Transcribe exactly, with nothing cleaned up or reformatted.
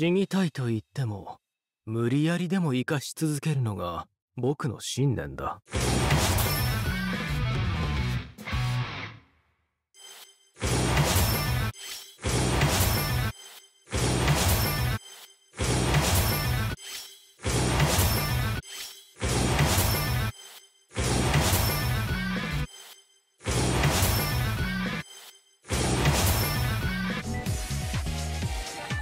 死にたいと言っても無理やりでも生かし続けるのが僕の信念だ。